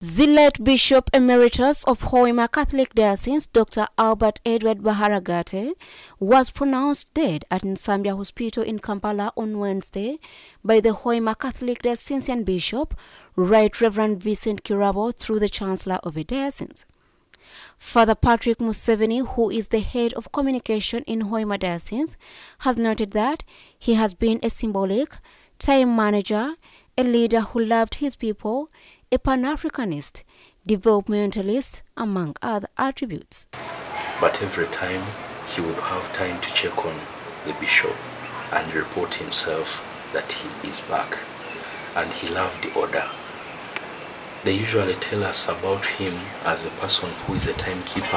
The late Bishop Emeritus of Hoima Catholic Diocese, Dr. Albert Edward Baharagate, was pronounced dead at Nsambya Hospital in Kampala on Wednesday by the Hoima Catholic Diocesan Bishop, Right Reverend Vincent Kirabo, through the Chancellor of the Diocese. Father Patrick Museveni, who is the head of communication in Hoima Diocese, has noted that he has been a symbolic, time manager, a leader who loved his people, a Pan-Africanist, developmentalist, among other attributes. But every time he would have time to check on the bishop and report himself that he is back, and he loved the order. They usually tell us about him as a person who is a timekeeper.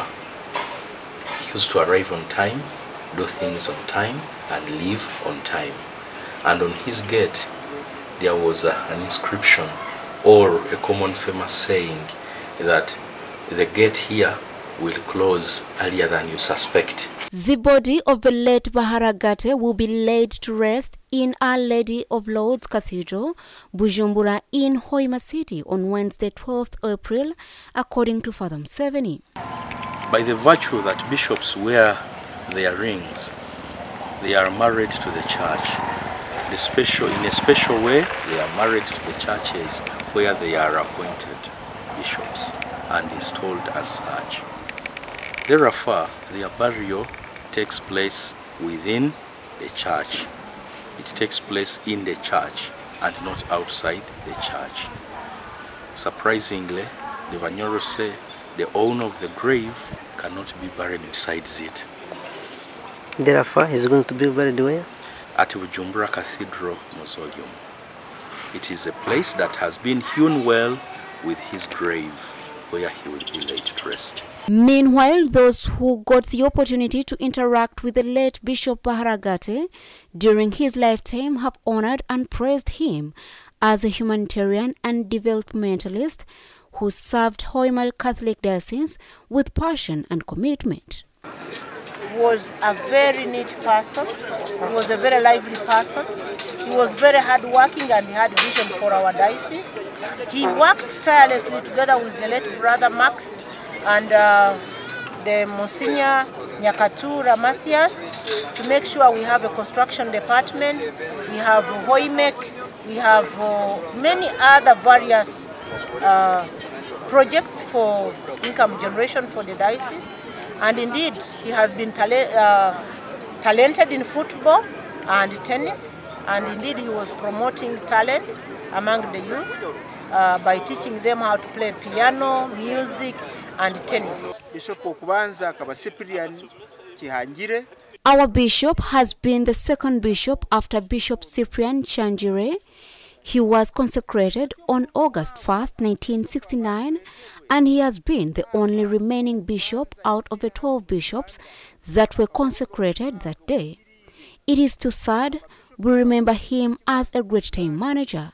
He used to arrive on time, do things on time, and leave on time. And on his gate, there was an inscription or a common famous saying that the gate here will close earlier than you suspect. The body of the late Baharagate will be laid to rest in Our Lady of Lourdes Cathedral, Bujumbura in Hoima City on Wednesday 12th April, according to Father Museveni. By the virtue that bishops wear their rings, they are married to the church. In a special way, they are married to the churches where they are appointed bishops and installed as such. Therefore, their burial takes place within the church. It takes place in the church and not outside the church. Surprisingly, the Banyoro say the owner of the grave cannot be buried besides it. Therefore, he's going to be buried where? At Bujumbura Cathedral Mausoleum. It is a place that has been hewn well with his grave, where he will be laid to rest. Meanwhile, those who got the opportunity to interact with the late Bishop Baharagate during his lifetime have honored and praised him as a humanitarian and developmentalist who served Hoima Catholic Diocese with passion and commitment. He was a very neat person, he was a very lively person, he was very hardworking and he had vision for our diocese. He worked tirelessly together with the late brother Max and the Monsignor Nyakatura Matthias to make sure we have a construction department, we have Hoimek, we have many other various projects for income generation for the diocese. And indeed, he has been talented in football and tennis, and indeed he was promoting talents among the youth by teaching them how to play piano, music, and tennis. Our bishop has been the second bishop after Bishop Cyprian Chanjire. He was consecrated on August 1st, 1969, and he has been the only remaining bishop out of the 12 bishops that were consecrated that day. It is too sad. We remember him as a great time manager.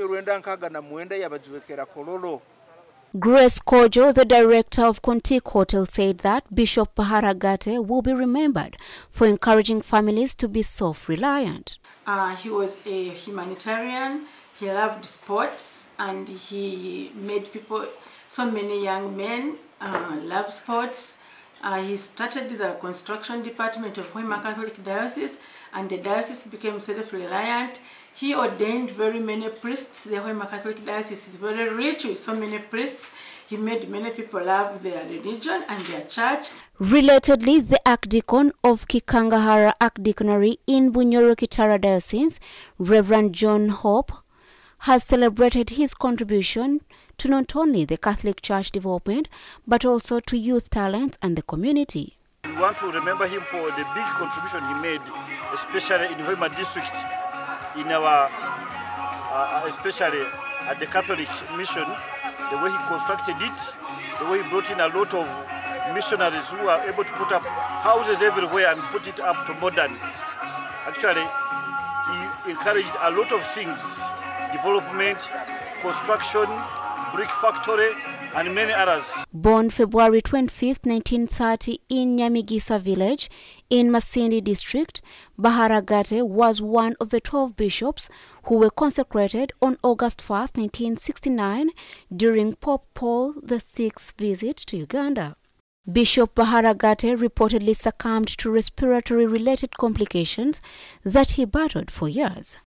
Grace Kojo, the director of Contique Hotel, said that Bishop Baharagate will be remembered for encouraging families to be self-reliant. He was a humanitarian, he loved sports, and he made people, so many young men love sports. He started the construction department of Hoima Catholic Diocese, and the diocese became self-reliant. He ordained very many priests. The Hoima Catholic Diocese is very rich with so many priests. He made many people love their religion and their church. Relatedly, the Archdeacon of Kikangahara Archdeaconry in Bunyoro Kitara Diocese, Reverend John Hope, has celebrated his contribution to not only the Catholic Church development, but also to youth talent and the community. We want to remember him for the big contribution he made, especially in Hoima district, in our, especially at the Catholic mission, the way he constructed it, the way he brought in a lot of missionaries who are able to put up houses everywhere and put it up to modern. Actually, he encouraged a lot of things, development, construction, brick factory, and many others. Born February 25, 1930 in Nyamigisa village in Masindi district, Baharagate was one of the 12 bishops who were consecrated on August 1, 1969 during Pope Paul VI's visit to Uganda. Bishop Baharagate reportedly succumbed to respiratory-related complications that he battled for years.